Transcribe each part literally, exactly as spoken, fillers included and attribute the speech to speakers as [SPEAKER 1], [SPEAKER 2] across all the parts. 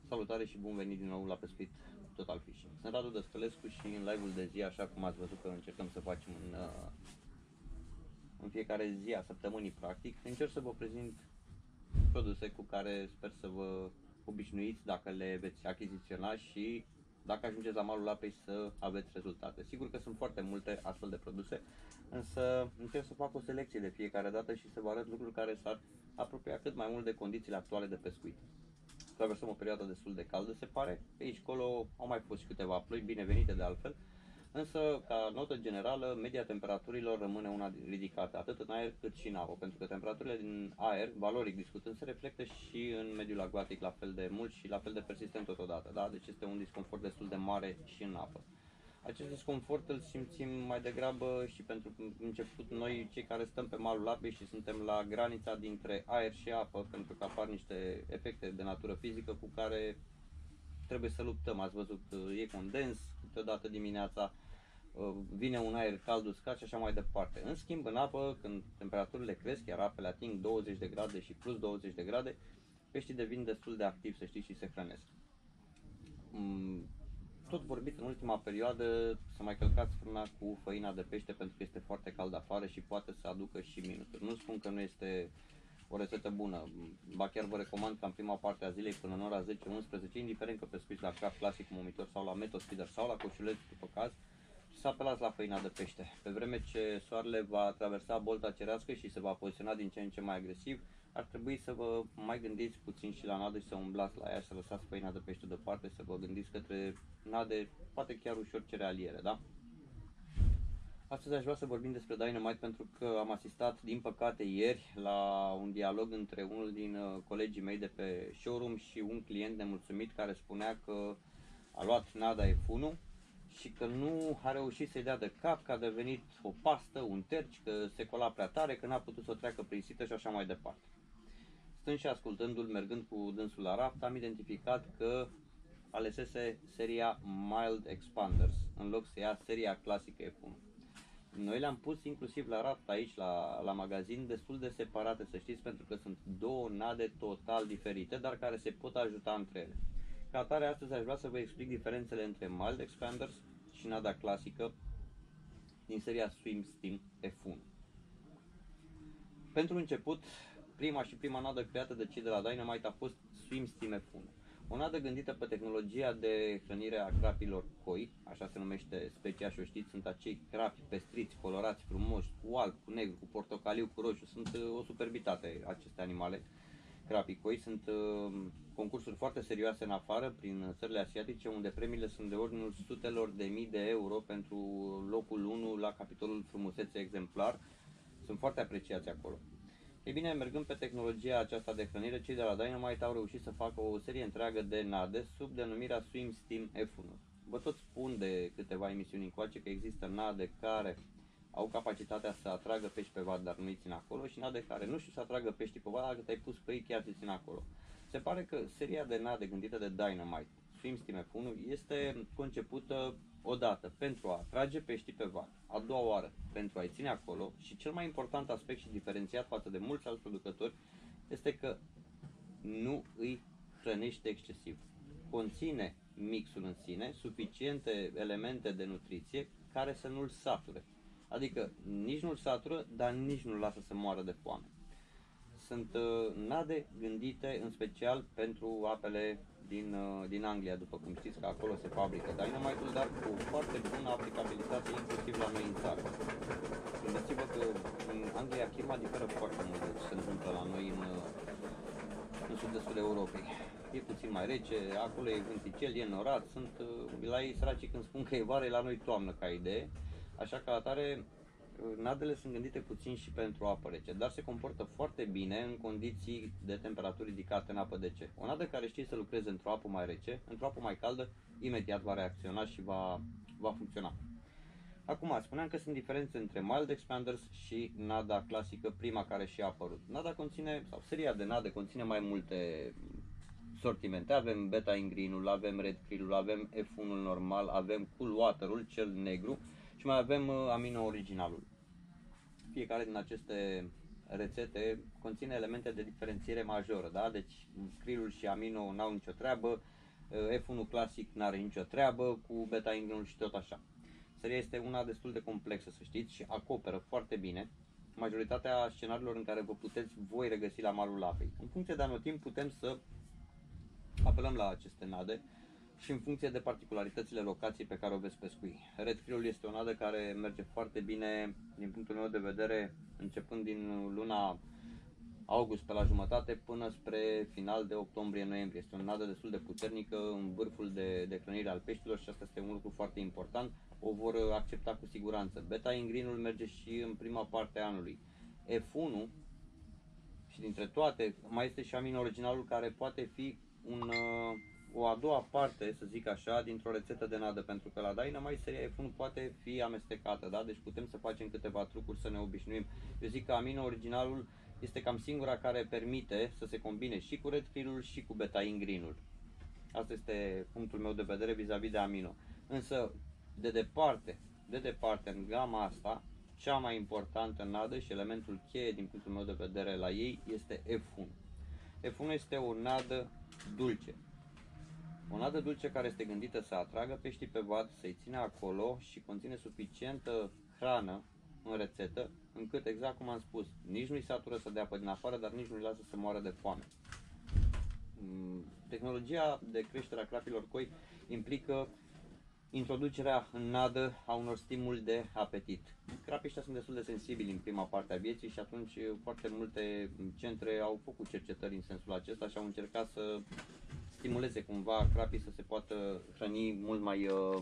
[SPEAKER 1] Salutare și bun venit din nou la Pescuit Total Fishing. Sunt Radu Dăscălescu și în live-ul de zi, așa cum ați văzut că încercăm să facem în, în fiecare zi a săptămânii practic, încerc să vă prezint produse cu care sper să vă obișnuiți dacă le veți achiziționa și dacă ajungeți la malul apei să aveți rezultate. Sigur că sunt foarte multe astfel de produse, însă încerc să fac o selecție de fiecare dată și să vă arăt lucruri care s-ar apropia cât mai mult de condițiile actuale de pescuit. Traversăm o perioadă destul de caldă, se pare. Pe aici, colo, au mai fost și câteva ploi, binevenite de altfel. Însă, ca notă generală, media temperaturilor rămâne una ridicată, atât în aer cât și în apă, pentru că temperaturile din aer, valoric discutând, se reflectă și în mediul acvatic la fel de mult și la fel de persistent totodată, da? Deci este un disconfort destul de mare și în apă. Acest disconfort îl simțim mai degrabă și pentru început noi, cei care stăm pe malul apei și suntem la granița dintre aer și apă, pentru că apar niște efecte de natură fizică cu care trebuie să luptăm. Ați văzut, e condens, câteodată dimineața vine un aer cald uscat și așa mai departe. În schimb, în apă, când temperaturile cresc, iar apele ating douăzeci de grade și plus douăzeci de grade, peștii devin destul de activi, să știți, și se hrănesc. Tot vorbit în ultima perioadă să mai călcați frâna cu făina de pește pentru că este foarte cald afară și poate să aducă și minusuri. Nu spun că nu este o rețetă bună, ba chiar vă recomand ca în prima parte a zilei până în ora zece unsprezece, indiferent că pescuiți la craft clasic momitor sau la method feeder sau la coșuleț după caz, să apelați la făina de pește. Pe vreme ce soarele va traversa bolta cerească și se va poziționa din ce în ce mai agresiv, ar trebui să vă mai gândiți puțin și la nadă și să umblați la ea și să lăsați făina de pește deoparte, să vă gândiți către nade, poate chiar ușor cerealiere, da? Astăzi aș vrea să vorbim despre Dynamite pentru că am asistat, din păcate, ieri la un dialog între unul din colegii mei de pe showroom și un client nemulțumit care spunea că a luat nada F unu și că nu a reușit să-i dea de cap, că a devenit o pastă, un terci, că se cola prea tare, că n-a putut să o treacă prin sită și așa mai departe. Stând și ascultându-l, mergând cu dânsul la raft, am identificat că alesese seria Mild Expanders în loc să ia seria clasică F unu. Noi le-am pus inclusiv la raft aici, la, la magazin, destul de separate, să știți, pentru că sunt două nade total diferite, dar care se pot ajuta între ele. Ca atare, astăzi aș vrea să vă explic diferențele între Mild Expanders și nada clasică din seria Swim Steam F unu. Pentru început, prima și prima nadă creată de cei de la Dynamite a fost Swim Steam F unu. O nadă gândită pe tehnologia de hrănire a crapilor koi, așa se numește specia și o știți, sunt acei crapi pestriți, colorați, frumoși, cu alb, cu negru, cu portocaliu, cu roșu, sunt o superbitate aceste animale. Crapii koi sunt uh, concursuri foarte serioase în afară, prin țările asiatice, unde premiile sunt de ordinul sutelor de mii de euro pentru locul unu la capitolul frumusețe exemplar. Sunt foarte apreciați acolo. Ei bine, mergând pe tehnologia aceasta de hrănire, cei de la Dynamite au reușit să facă o serie întreagă de nade sub denumirea Swim Steam F unu. Vă tot spun de câteva emisiuni încoace că există nade care au capacitatea să atragă pești pe vad, dar nu îi țin acolo, și nade care nu știu să atragă pești pe vad, dacă te-ai pus pe ei chiar te țin acolo. Se pare că seria de nade gândită de Dynamite, Swim Steam F unu, este concepută odată pentru a atrage peștii pe vad, a doua oară pentru a-i ține acolo și cel mai important aspect și diferențiat față de mulți alți producători este că nu îi hrănește excesiv. Conține mixul în sine suficiente elemente de nutriție care să nu-l sature. Adică nici nu-l satură, dar nici nu-l lasă să moară de foame. Sunt uh, nade gândite în special pentru apele din, uh, din Anglia, după cum știți că acolo se fabrică Dynamite-ul, dar cu foarte bună aplicabilitate inclusiv la noi în țară. Gândiți-vă că în Anglia clima diferă foarte mult de ce se întâmplă la noi în, în sud-estul Europei. E puțin mai rece, acolo e vânticel, e norat, sunt uh, la ei săracii când spun că e vară, e la noi toamnă ca idee, așa că atare nadele sunt gândite puțin și pentru apă rece, dar se comportă foarte bine în condiții de temperaturi ridicate în apă. De ce? O nadă care știe să lucreze într-o apă mai rece, într-o apă mai caldă, imediat va reacționa și va, va funcționa. Acum, spuneam că sunt diferențe între Mild Expanders și nada clasică, prima care și-a apărut. Nada conține, sau seria de nade conține mai multe sortimente. Avem Beta in Green-ul, avem Red Krill-ul, avem F unu-ul normal, avem Cool Water-ul, cel negru, și mai avem Amino originalul. Fiecare din aceste rețete conține elemente de diferențiere majoră, da? Deci Krillul și Amino n-au nicio treabă, F unu clasic n-are nicio treabă cu beta ingrinul și tot așa. Seria este una destul de complexă, să știți, și acoperă foarte bine majoritatea scenariilor în care vă puteți voi regăsi la malul apei. În funcție de anotimp putem să apelăm la aceste nade și în funcție de particularitățile locației pe care o veți pescui. Red Krill este o nadă care merge foarte bine din punctul meu de vedere începând din luna august pe la jumătate până spre final de octombrie-noiembrie. Este o nadă destul de puternică în vârful de, de hrănire al peștilor și asta este un lucru foarte important. O vor accepta cu siguranță. Beta ingrinul merge și în prima parte a anului. F unu și dintre toate mai este și amino originalul care poate fi un, o a doua parte, să zic așa, dintr-o rețetă de nadă, pentru că la Dynamite seria F unu poate fi amestecată, da? Deci putem să facem câteva trucuri să ne obișnuim. Eu zic că amino originalul este cam singura care permite să se combine și cu Red Krill-ul și cu beta ingrinul. Asta este punctul meu de vedere vis-a-vis de amino. Însă, de departe, de departe, în gama asta, cea mai importantă nadă și elementul cheie din punctul meu de vedere la ei este F unu. F unu este o nadă dulce. O nadă dulce care este gândită să atragă peștii pe vad, să-i țină acolo și conține suficientă hrană în rețetă, încât, exact cum am spus, nici nu-i satură să dea apă din afară, dar nici nu-i lasă să moară de foame. Tehnologia de creștere a crapilor coi implică introducerea în nadă a unor stimuli de apetit. Crapii ăștia sunt destul de sensibili în prima parte a vieții și atunci foarte multe centre au făcut cercetări în sensul acesta și au încercat să stimuleze cumva crapii să se poată hrăni mult mai uh,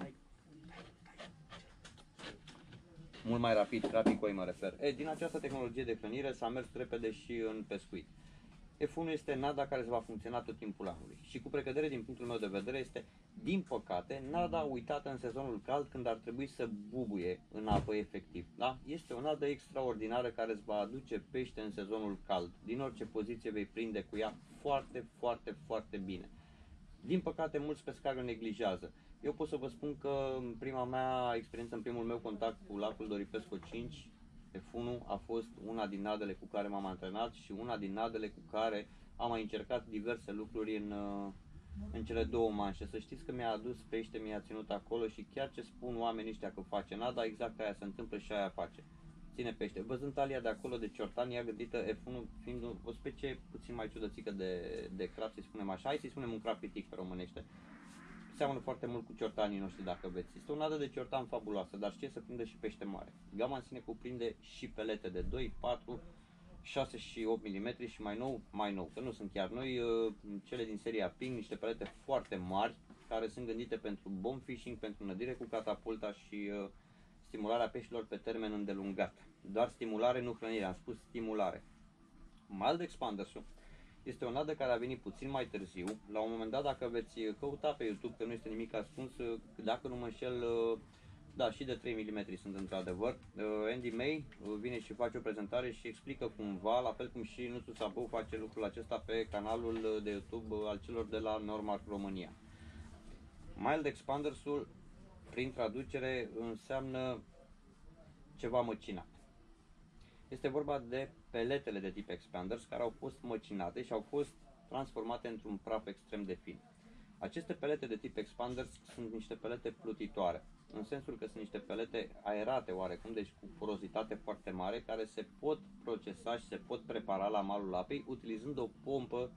[SPEAKER 1] mult mai rapid, crapii coi mă refer. E, din această tehnologie de hrănire s-a mers repede și în pescuit. F unu este nada care se va funcționa tot timpul anului și cu precădere din punctul meu de vedere este, din păcate, nada uitată în sezonul cald când ar trebui să bubuie în apă efectiv. Da? Este o nadă extraordinară care îți va aduce pește în sezonul cald. Din orice poziție vei prinde cu ea foarte, foarte, foarte bine. Din păcate, mulți pescari o neglijează. Eu pot să vă spun că în prima mea experiență, în primul meu contact cu lacul Doripescu cinci, F unu a fost una din nadele cu care m-am antrenat și una din nadele cu care am mai încercat diverse lucruri în, în cele două manșe. Să știți că mi-a adus pește, mi-a ținut acolo și chiar ce spun oamenii ăștia că face nada, exact aia se întâmplă și aia face. Ține pește. Văzând talia de acolo de ciortani, ea gândită F unu fiind o specie puțin mai ciudățică de, de crap, să spunem așa. Hai să-i spunem un crapitic pe românește. Seamănă foarte mult cu ciortanii noștri dacă veți. Este o nadă de ciortan fabuloasă, dar știe să prinde și pește mare. Gama în sine cuprinde și pelete de doi, patru, șase și opt milimetri și mai nou, mai nou, că nu sunt chiar noi, cele din seria Ping, niște pelete foarte mari, care sunt gândite pentru bomb fishing, pentru nădire cu catapulta și uh, stimularea peștilor pe termen îndelungat. Doar stimulare, nu hrănire, am spus stimulare. Mild Expandersul este o nadă care a venit puțin mai târziu. La un moment dat, dacă veți căuta pe YouTube, că nu este nimic ascuns, dacă nu mă înșel, da, și de trei milimetri sunt într-adevăr. Andy May vine și face o prezentare și explică cumva, la fel cum și Nuțu Sabău face lucrul acesta pe canalul de YouTube al celor de la Normark România. Mild Expandersul, prin traducere, înseamnă ceva măcinat. Este vorba de peletele de tip Expanders care au fost măcinate și au fost transformate într-un praf extrem de fin. Aceste pelete de tip Expanders sunt niște pelete plutitoare, în sensul că sunt niște pelete aerate oarecum, deci cu porozitate foarte mare, care se pot procesa și se pot prepara la malul apei utilizând o pompă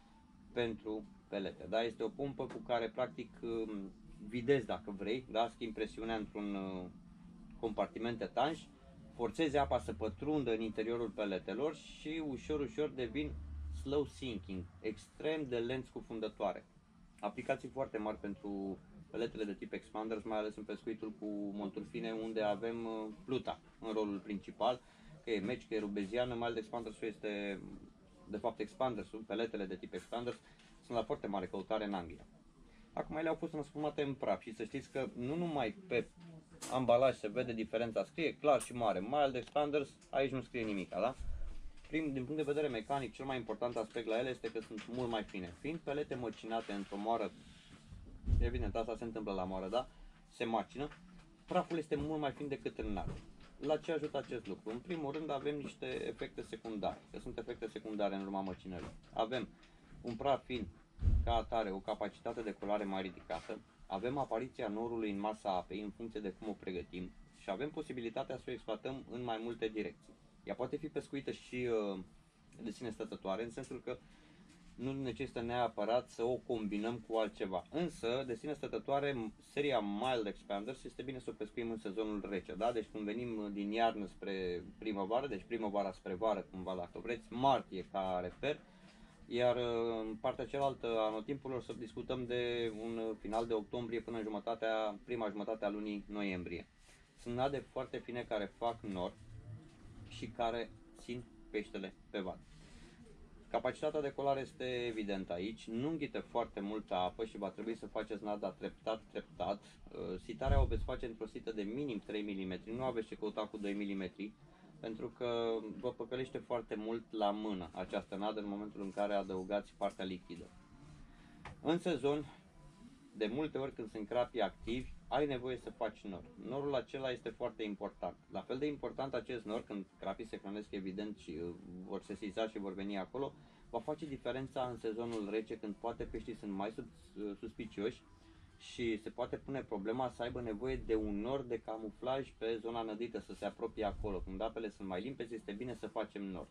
[SPEAKER 1] pentru pelete. Da? Este o pompă cu care practic videzi, dacă vrei, da? Schimbi presiunea într-un compartiment etanș, forțezi apa să pătrundă în interiorul peletelor și ușor, ușor devin slow sinking, extrem de lent scufundătoare. Aplicații foarte mari pentru peletele de tip Expanders, mai ales în pescuitul cu monturi fine, unde avem pluta în rolul principal, că e meci, că e rubeziană. Mild Expanders este, de fapt, Expandersul, peletele de tip Expanders, sunt la foarte mare căutare în Anglia. Acum ele au fost transformate în praf și să știți că nu numai pe ambalaj se vede diferența, scrie clar și mare Mild Expanders, aici nu scrie nimic, da? Prim, din punct de vedere mecanic, cel mai important aspect la ele este că sunt mult mai fine. Fiind pelete măcinate într-o moară, evident, asta se întâmplă la moară, da? Se macină, praful este mult mai fin decât în nard. La ce ajută acest lucru? În primul rând avem niște efecte secundare, că sunt efecte secundare în urma măcinării. Avem un praf fin ca atare o capacitate de colare mai ridicată, avem apariția norului în masa apei în funcție de cum o pregătim și avem posibilitatea să o exploatăm în mai multe direcții. Ea poate fi pescuită și uh, de sine stătătoare, în sensul că nu necesită neapărat să o combinăm cu altceva. Însă, de sine stătătoare, seria Mild Expanders este bine să o pescuim în sezonul rece, da? Deci când venim din iarnă spre primăvară, deci primăvara spre vară, cumva dacă vreți, martie ca reper, iar în partea cealaltă a anotimpurilor să discutăm de un final de octombrie până în jumătatea, prima jumătate a lunii noiembrie. Sunt nade foarte fine care fac nor și care țin peștele pe vad. Capacitatea de colare este evidentă aici, nu înghită foarte multă apă și va trebui să faceți nada treptat, treptat. Sitarea o veți face într-o sită de minim trei milimetri, nu aveți ce căuta cu doi milimetri, pentru că vă păcălește foarte mult la mână această nadă în momentul în care adăugați partea lichidă. În sezon, de multe ori când sunt crapii activi, ai nevoie să faci nor. Norul acela este foarte important. La fel de important acest nor, când crapii se hrănesc evident și vor sesiza și vor veni acolo, va face diferența în sezonul rece, când poate peștii sunt mai suspicioși și se poate pune problema să aibă nevoie de un nor de camuflaj pe zona nădită, să se apropie acolo. Când apele sunt mai limpezi, este bine să facem nor.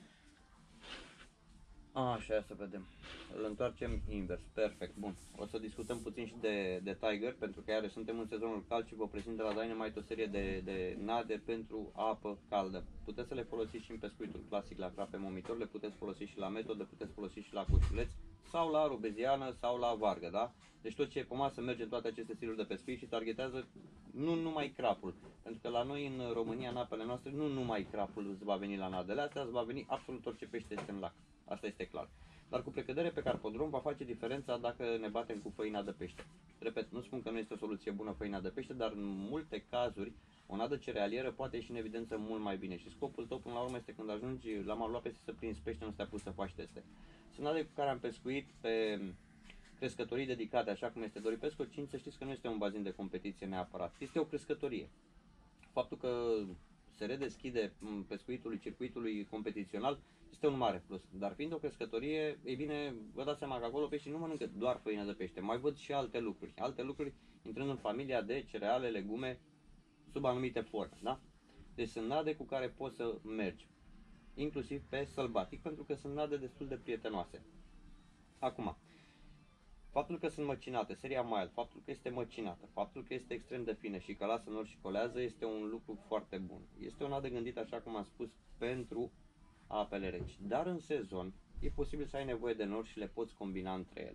[SPEAKER 1] Așa, ia să vedem. Îl întoarcem invers. Perfect, bun. O să discutăm puțin și de, de Tiger, pentru că iarăși suntem în sezonul cald și vă prezint de la Dynamite o serie de, de nade pentru apă caldă. Puteți să le folosiți și în pescuitul clasic la crape momitor, le puteți folosi și la metodă, puteți folosi și la coșuleți sau la rubeziană sau la vargă, da? Deci tot ce e pe masă merge în toate aceste stiluri de pescuit și targetează nu numai crapul, pentru că la noi în România, în apele noastre, nu numai crapul îți va veni la nadele astea, îți va veni absolut orice pește este în lac. Asta este clar. Dar cu precădere pe carpodrom va face diferența dacă ne batem cu făina de pește. Repet, nu spun că nu este o soluție bună făina de pește, dar în multe cazuri o nadă cerealieră poate ieși în evidență mult mai bine și scopul tău până la urmă este când ajungi la malul apei să prinzi pește, nu să te apuci să faci teste. Sunt nade cu care am pescuit pe crescătorii dedicate, așa cum este Doripescu cinci, să știți că nu este un bazin de competiție neapărat, este o crescătorie. Faptul că se redeschide pescuitul circuitului competițional este un mare plus, dar fiind o crescătorie, ei bine, vă dați seama că acolo peștii nu mănâncă doar făină de pește, mai văd și alte lucruri, alte lucruri intrând în familia de cereale, legume, sub anumite forme, da? Deci sunt nade cu care poți să mergi, inclusiv pe sălbatic, pentru că sunt nade destul de prietenoase. Acum, faptul că sunt măcinate, seria Mild, faptul că este măcinată, faptul că este extrem de fină și că lasă nor și colează este un lucru foarte bun. Este o nadă gândită, așa cum am spus, pentru apele reci. Dar în sezon e posibil să ai nevoie de nor și le poți combina între ele.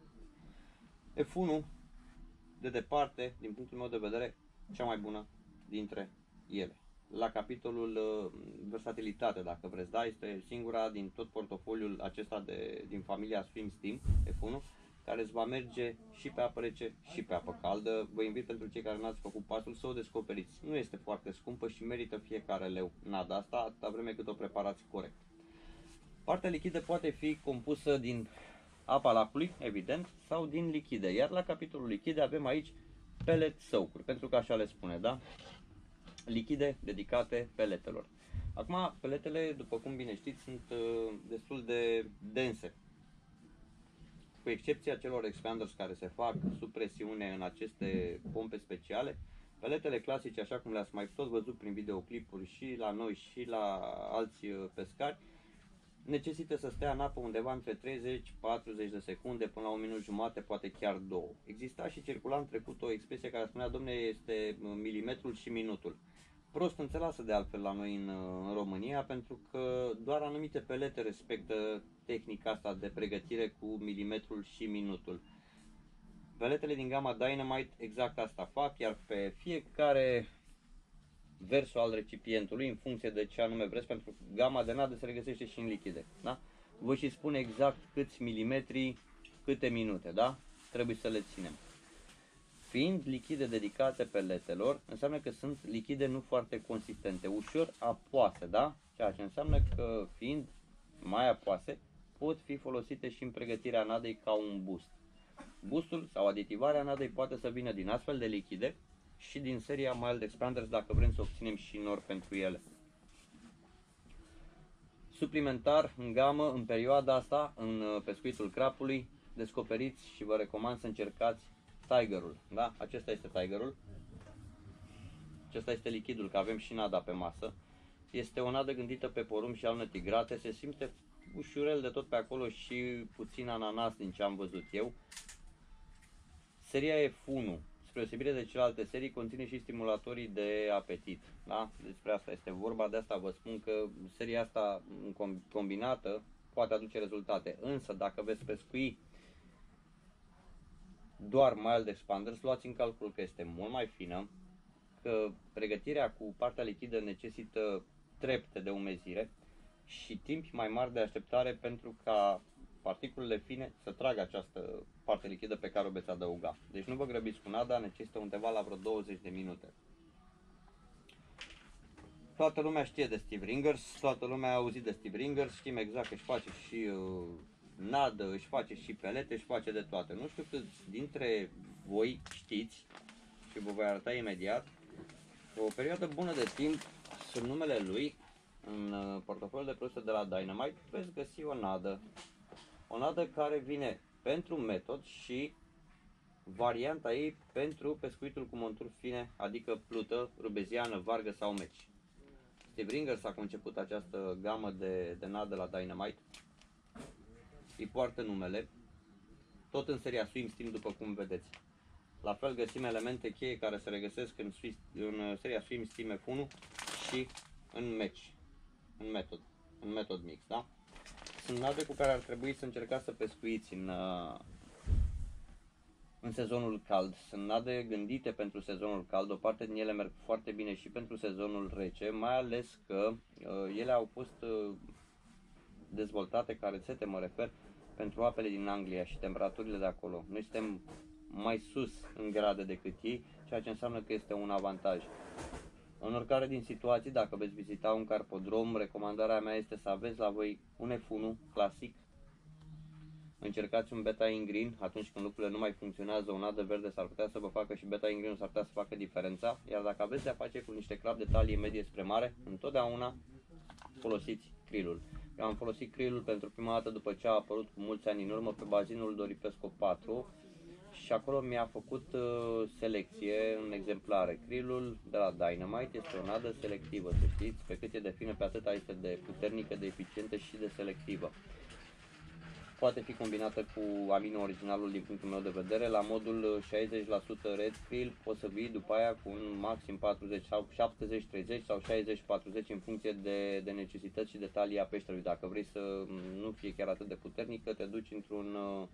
[SPEAKER 1] F unu, de departe, din punctul meu de vedere, cea mai bună dintre ele. La capitolul uh, versatilitate, dacă vreți, da, este singura din tot portofoliul acesta de, din familia Swim Steam F unu, care îți va merge și pe apă rece și pe apă caldă. Vă invit, pentru cei care n-ați făcut pasul, să o descoperiți. Nu este foarte scumpă și merită fiecare leu nada asta, atâta vreme cât o preparați corect. Partea lichidă poate fi compusă din apa lacului, evident, sau din lichide. Iar la capitolul lichide avem aici pellet soak-uri, pentru că așa le spune, da? Lichide dedicate peletelor. Acum, peletele, după cum bine știți, sunt uh, destul de dense. Cu excepția celor expanders care se fac sub presiune în aceste pompe speciale, peletele clasice, așa cum le-ați mai tot văzut prin videoclipuri și la noi și la alți pescari, necesită să stea în apă undeva între treizeci patruzeci de secunde până la un minut jumate, poate chiar două. Exista și circula în trecut o expresie care spunea, domne, este milimetrul și minutul. Prost înțeleasă de altfel la noi în, în România, pentru că doar anumite pelete respectă tehnica asta de pregătire cu milimetrul și minutul. Peletele din gama Dynamite exact asta fac, iar pe fiecare versul al recipientului, în funcție de ce anume vreți, pentru că gama de nadă se regăsește și în lichide, da? Vă și spune exact câți milimetri, câte minute, da? Trebuie să le ținem. Fiind lichide dedicate peletelor, înseamnă că sunt lichide nu foarte consistente, ușor apoase, da? Ceea ce înseamnă că, fiind mai apoase, pot fi folosite și în pregătirea nadei ca un boost. Boostul sau aditivarea nadei poate să vină din astfel de lichide și din seria Mild Expanders, dacă vrem să obținem și nor pentru ele. Suplimentar, în gamă, în perioada asta, în pescuitul crapului, descoperiți și vă recomand să încercați Tigerul, da? Acesta este Tigerul. Acesta este lichidul, că avem și nada pe masă. Este o nadă gândită pe porumb și alne tigrate, se simte ușurel de tot pe acolo și puțin ananas din ce am văzut eu. Seria F unu, spre deosebire de celelalte serii, conține și stimulatorii de apetit, da? Despre asta este vorba, de asta vă spun că seria asta combinată poate aduce rezultate, însă dacă veți pescui doar mild expanders, luați în calcul că este mult mai fină, că pregătirea cu partea lichidă necesită trepte de umezire și timp mai mari de așteptare pentru ca particulele fine să tragă această parte lichidă pe care o veți adăuga. Deci nu vă grăbiți cu nada, necesită undeva la vreo douăzeci de minute. Toată lumea știe de Steve Ringers, toată lumea a auzit de Steve Ringers, știm exact că își face și uh, nadă, își face și pelete, își face de toate. Nu știu câți dintre voi știți, și vă voi arăta imediat, o perioadă bună de timp, sub numele lui, în uh, portofoliul de produse de la Dynamite, veți găsi o nadă. O nadă care vine pentru metod și varianta ei pentru pescuitul cu monturi fine, adică plută, rubeziană, vargă sau meci. Steve Ringers a conceput această gamă de, de nadă la Dynamite. Îi poartă numele, tot în seria Swim Steam, după cum vedeți. La fel găsim elemente cheie care se regăsesc în, în seria Swim Steam F unu și în match, în metod, în metod mix, da? Sunt nade cu care ar trebui să încercați să pescuiți în, în sezonul cald. Sunt nade gândite pentru sezonul cald, o parte din ele merg foarte bine și pentru sezonul rece, mai ales că uh, ele au fost uh, dezvoltate, ca rețete mă refer, pentru apele din Anglia și temperaturile de acolo. Noi suntem mai sus în grade decât ei, ceea ce înseamnă că este un avantaj. În oricare din situații, dacă veți vizita un carpodrom, recomandarea mea este să aveți la voi un F unu clasic. Încercați un beta in green atunci când lucrurile nu mai funcționează, o nadă verde s-ar putea să vă facă și beta in green s-ar putea să facă diferența. Iar dacă aveți de-a face cu niște crabi de talie medie spre mare, întotdeauna folosiți krillul. Eu am folosit krillul pentru prima dată după ce a apărut cu mulți ani în urmă pe bazinul Doripesco patru și acolo mi-a făcut uh, selecție în exemplare. Krillul de la Dynamite este o nadă selectivă, să știți, pe cât e de fină, pe atâta este de puternică, de eficientă și de selectivă. Poate fi combinată cu amino originalul din punctul meu de vedere. La modul șaizeci la sută red krill poți să vii după aia cu un maxim patruzeci sau șaptezeci treizeci sau șaizeci patruzeci în funcție de, de necesități și de talia peșterului. Dacă vrei să nu fie chiar atât de puternică, te duci într-un uh,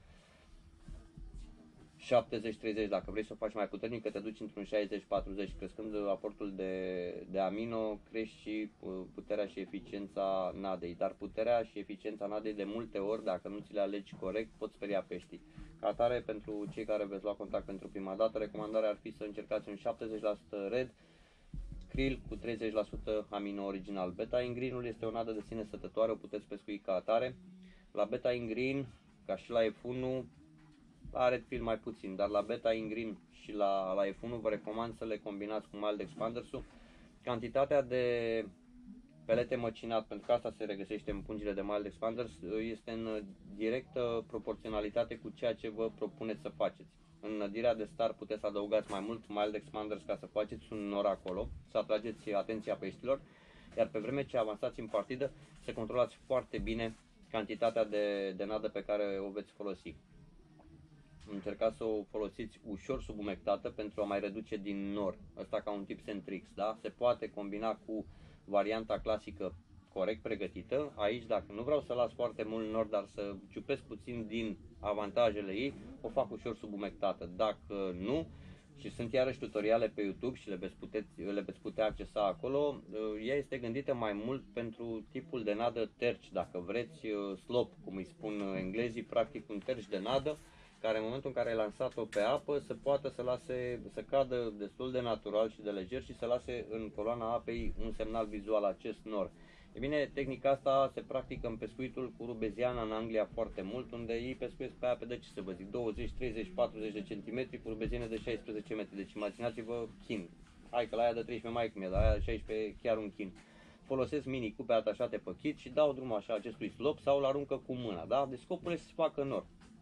[SPEAKER 1] șaptezeci treizeci, dacă vrei să o faci mai puternică, te duci într-un șaizeci patruzeci, crescând aportul de, de amino, crești și puterea și eficiența nadei, dar puterea și eficiența nadei de multe ori, dacă nu ți le alegi corect, pot speria peștii. Ca atare, pentru cei care veți lua contact pentru prima dată, recomandarea ar fi să încercați un șaptezeci la sută red krill cu treizeci la sută amino original. Beta in green-ul este o nadă de sine stătătoare, o puteți pescui ca atare. La beta in green, ca și la F unu, la red krill mai puțin, dar la beta in green și la, la F unu vă recomand să le combinați cu mild expanders-ul. Cantitatea de pelete măcinat, pentru că asta se regăsește în pungile de mild expanders, este în directă proporționalitate cu ceea ce vă propuneți să faceți. În nădirea de start puteți să adăugați mai mult mild expanders ca să faceți un nor acolo, să atrageți atenția peștilor, iar pe vreme ce avansați în partidă, să controlați foarte bine cantitatea de, de nadă pe care o veți folosi. Încercați să o folosiți ușor subumectată pentru a mai reduce din nor. Asta ca un tip and tricks, da? Se poate combina cu varianta clasică corect pregătită. Aici, dacă nu vreau să las foarte mult nor, dar să ciupesc puțin din avantajele ei, o fac ușor subumectată. Dacă nu, și sunt iarăși tutoriale pe YouTube și le veți, puteți, le veți putea accesa acolo, ea este gândită mai mult pentru tipul de nadă terci, dacă vreți, slop, cum îi spun englezii, practic un terci de nadă, care în momentul în care ai lansat-o pe apă să poată să lase, să cadă destul de natural și de lejer și să lase în coloana apei un semnal vizual, acest nor. E bine, tehnica asta se practică în pescuitul cu rubeziana în Anglia foarte mult, unde ei pescuiesc pe ape de, ce să vă zic, douăzeci, treizeci, patruzeci de centimetri cu rubeziene de șaisprezece metri. Deci imaginați-vă chin. Hai că la aia de treisprezece mai cum e, la aia de șaisprezece chiar un chin. Folosesc mini cupe atașate pe chit și dau drumul așa acestui slop sau îl aruncă cu mâna, da? Deci scopul este să facă nor.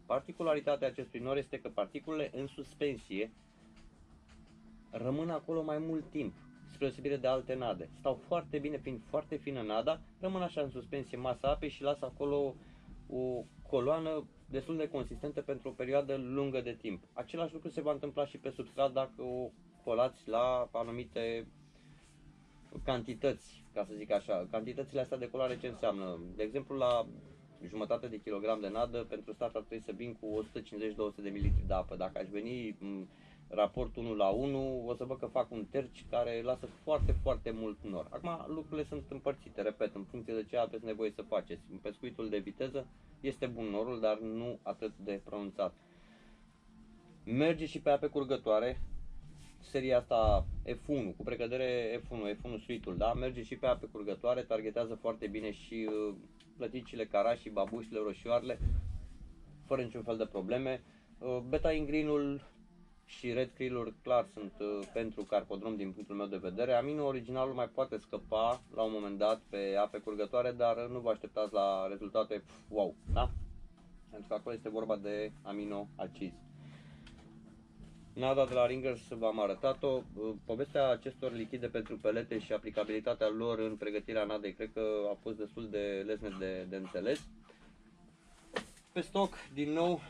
[SPEAKER 1] Particularitatea acestui nor este că particulele în suspensie rămân acolo mai mult timp, spre deosebire de alte nade. Stau foarte bine, fiind foarte fină nada, rămân așa în suspensie în masa apei și lasă acolo o coloană destul de consistentă pentru o perioadă lungă de timp. Același lucru se va întâmpla și pe substrat dacă o colați la anumite cantități, ca să zic așa. Cantitățile astea de colare ce înseamnă? De exemplu, la jumătate de kilogram de nadă, pentru start ar trebui să vin cu o sută cincizeci - două sute de mililitri de apă. Dacă aș veni raport unu la unu, o să văd că fac un terci care lasă foarte, foarte mult nor. Acum lucrurile sunt împărțite, repet, în funcție de ce aveți nevoie să faceți. În pescuitul de viteză este bun norul, dar nu atât de pronunțat. Merge și pe ape curgătoare, seria asta F unu, cu precădere F unu, F unu Suite-ul, da? Merge și pe ape curgătoare, targetează foarte bine și uh, plăticile, carașii, babușile, roșioarele, fără niciun fel de probleme. Uh, Beta Green-ul și Red Krill-ul clar sunt uh, pentru carpodrom din punctul meu de vedere. Amino originalul mai poate scăpa la un moment dat pe ape curgătoare, dar nu vă așteptați la rezultate wow, da? Pentru că acolo este vorba de amino acizi. Nada de la Ringers v-am arătat-o. Povestea acestor lichide pentru pelete și aplicabilitatea lor în pregătirea nadei cred că a fost destul de lesne de, de înțeles. Pe stoc, din nou,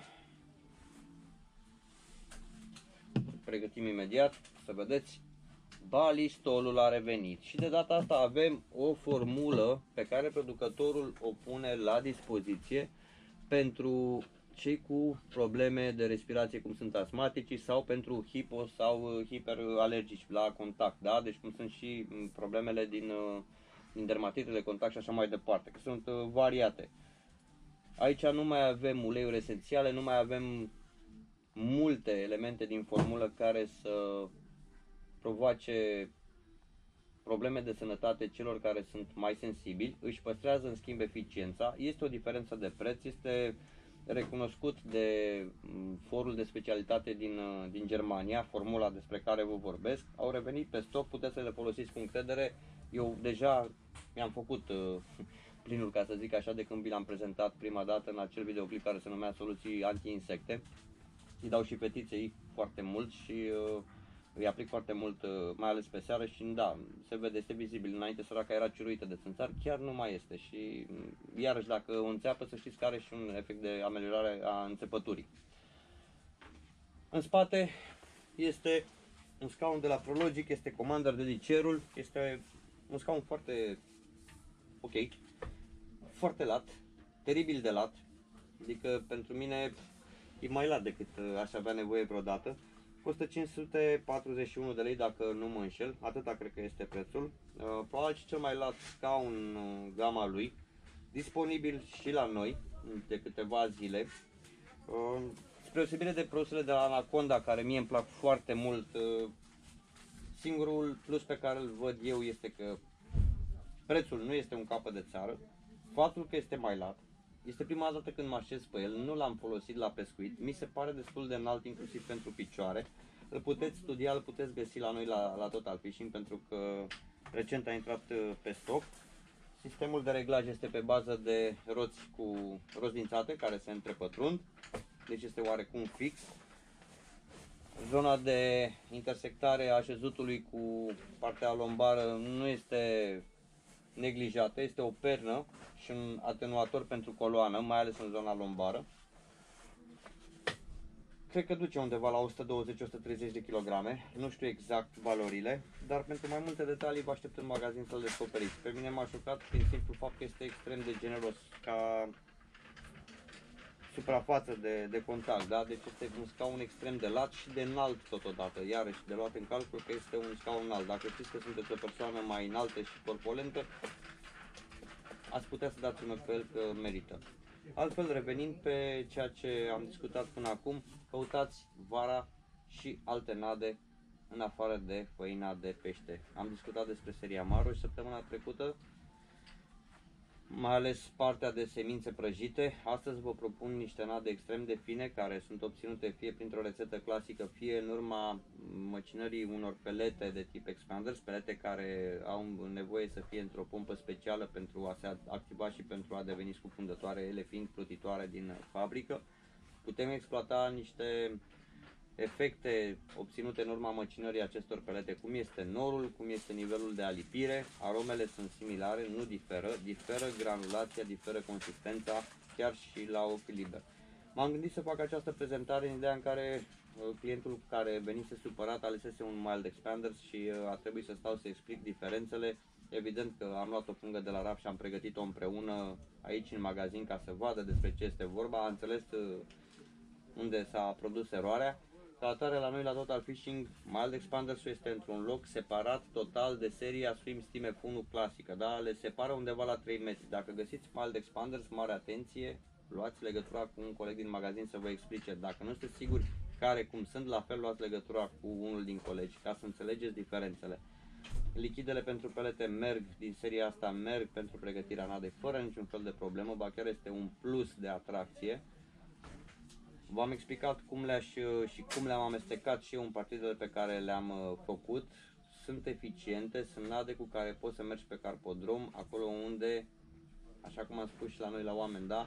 [SPEAKER 1] pregătim imediat, să vedeți, balistolul a revenit și de data asta avem o formulă pe care producătorul o pune la dispoziție pentru cei cu probleme de respirație, cum sunt asmaticii, sau pentru hipo sau hiperalergici la contact, da? Deci cum sunt și problemele din, din dermatite de contact și așa mai departe, că sunt variate. Aici nu mai avem uleiuri esențiale, nu mai avem multe elemente din formulă care să provoace probleme de sănătate celor care sunt mai sensibili, își păstrează în schimb eficiența, este o diferență de preț, este recunoscut de forul de specialitate din, din Germania, formula despre care vă vorbesc, au revenit pe stoc, puteți să le folosiți cu încredere. Eu deja mi-am făcut uh, plinul, ca să zic așa, de când vi l-am prezentat prima dată în acel videoclip care se numea Soluții Anti-Insecte. Îi dau și fetiței foarte mult și uh, îi aplic foarte mult, uh, mai ales pe seară și da, se vede, este vizibil. Înainte săraca era ciuruită de țânțar, chiar nu mai este și iarăși dacă o înțeapă să știți că are și un efect de ameliorare a înțepăturii. În spate este un scaun de la Prologic, este Commander de licerul, este un scaun foarte ok, foarte lat, teribil de lat, adică pentru mine e mai lat decât aș avea nevoie vreodată. Costă cinci sute patruzeci și unu de lei dacă nu mă înșel, atâta cred că este prețul. Probabil și cel mai lat scaun gama lui, disponibil și la noi de câteva zile. Spre deosebire de produsele de la Anaconda, care mie îmi plac foarte mult, singurul plus pe care îl văd eu este că prețul nu este un capăt de țară, faptul că este mai lat. Este prima dată când mă așez pe el, nu l-am folosit la pescuit, mi se pare destul de înalt inclusiv pentru picioare. Îl puteți studia, îl puteți găsi la noi la, la Total Fishing pentru că recent a intrat pe stoc. Sistemul de reglaj este pe bază de roți cu roți dințate care se întrepătrund, deci este oarecum fix. Zona de intersectare a așezutului cu partea lombară nu este neglijată, este o pernă și un atenuator pentru coloană, mai ales în zona lombară. Cred că duce undeva la o sută douăzeci - o sută treizeci de kilograme, nu știu exact valorile, dar pentru mai multe detalii vă aștept în magazin să-l descoperiți. Pe mine m-a șocat prin simplu fapt că este extrem de generos ca suprafață de, de contact, da? Deci este un scaun extrem de lat și de înalt totodată, iarăși de luat în calcul că este un scaun înalt. Dacă știți că sunteți o persoană mai înaltă și corpulentă, ați putea să dați un pe el că merită. Altfel, revenind pe ceea ce am discutat până acum, căutați vara și alte nade în afară de făina de pește. Am discutat despre seria Maro și săptămâna trecută, mai ales partea de semințe prăjite. Astăzi vă propun niște nade extrem de fine care sunt obținute fie printr-o rețetă clasică, fie în urma măcinării unor pelete de tip expanders, pelete care au nevoie să fie într-o pompă specială pentru a se activa și pentru a deveni scufundătoare, ele fiind plutitoare din fabrică. putem exploata niște efecte obținute în urma măcinării acestor pelete, cum este norul, cum este nivelul de alipire, aromele sunt similare, nu diferă, diferă granulația, diferă consistența, chiar și la ochi liber. M-am gândit să fac această prezentare în ideea în care clientul care venise supărat alesese un mild expander și a trebuit să stau să explic diferențele. Evident că am luat o pungă de la raf și am pregătit-o împreună aici în magazin ca să vadă despre ce este vorba, a înțeles unde s-a produs eroarea. Ca atare, la noi la Total Fishing, mild expander-ul este într-un loc separat total de seria Swim Steam F unu clasică, da? Le separă undeva la trei metri. Dacă găsiți mild expanders, mare atenție, luați legătura cu un coleg din magazin să vă explice. Dacă nu sunteți siguri care cum sunt, la fel luați legătura cu unul din colegi ca să înțelegeți diferențele. Lichidele pentru pelete merg, din seria asta merg pentru pregătirea nadei fără niciun fel de problemă, ba chiar este un plus de atracție. V-am explicat cum le și cum le-am amestecat și eu în partidele pe care le-am făcut. Sunt eficiente, sunt nade cu care poți să mergi pe carpodrom, acolo unde, așa cum am spus și la noi la oameni, da?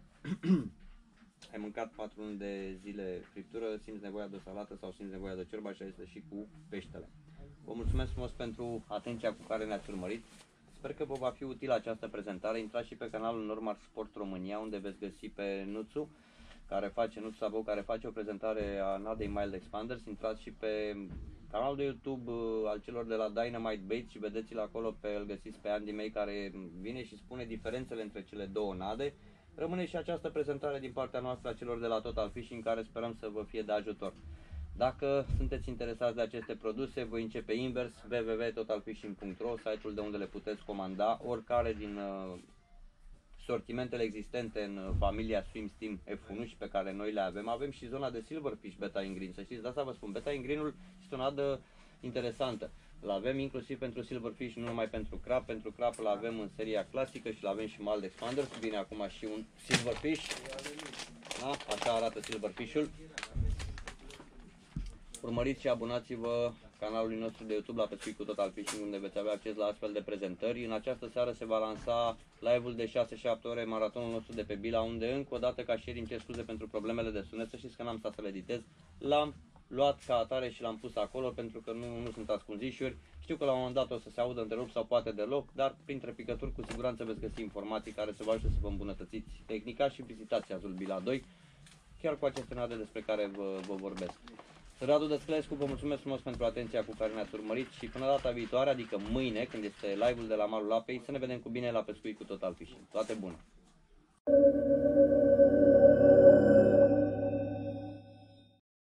[SPEAKER 1] Ai mâncat patru luni de zile friptură, simți nevoia de o salată sau simți nevoia de ciorba, și este și cu peștele. Vă mulțumesc frumos pentru atenția cu care ne-ați urmărit. Sper că vă va fi utilă această prezentare. Intrați și pe canalul Normal Sport România, unde veți găsi pe Nuțu, care face, Nuțu Sabău, care face o prezentare a nadei Mild Expanders. Intrați și pe canalul de YouTube al celor de la Dynamite Baits și vedeți-l acolo, pe, îl găsiți pe Andy May, care vine și spune diferențele între cele două nade. Rămâne și această prezentare din partea noastră a celor de la Total Fishing, care sperăm să vă fie de ajutor. Dacă sunteți interesați de aceste produse, voi începe invers, w w w punct total fishing punct ro, site-ul de unde le puteți comanda, oricare din uh, sortimentele existente în familia Swim Steam F unu și pe care noi le avem. Avem și zona de Silverfish Beta in Green, să știți, de asta vă spun, Beta in Green-ul este o nadă interesantă. Îl avem inclusiv pentru Silverfish, nu numai pentru crab. Pentru crab îl avem în seria clasică și îl avem și Mild Expander. Vine acum și un Silverfish. Da? Așa arată Silverfish-ul. Urmăriți și abonați-vă canalului nostru de YouTube la Pescuit cu Total Fishing, unde veți avea acces la astfel de prezentări. În această seară se va lansa live-ul de șase șapte ore, maratonul nostru de pe Bila, unde încă o dată, ca și ieri, îmi cer scuze pentru problemele de sunet. Să știți că n-am stat să le editez. L-am luat ca atare și l-am pus acolo pentru că nu, nu sunt ascunzișuri. Știu că la un moment dat o să se audă întrerupt sau poate deloc, dar printre picături cu siguranță veți găsi informații care să vă ajute să vă îmbunătățiți tehnica și vizitați Azul Bila doi, chiar cu aceste nade despre care vă, vă vorbesc. Radu Desclescu, vă mulțumesc frumos pentru atenția cu care ne-ați urmărit și până data viitoare, adică mâine, când este live-ul de la Malul Apei, să ne vedem cu bine la Pescuit cu Total Fishing. Toate bune!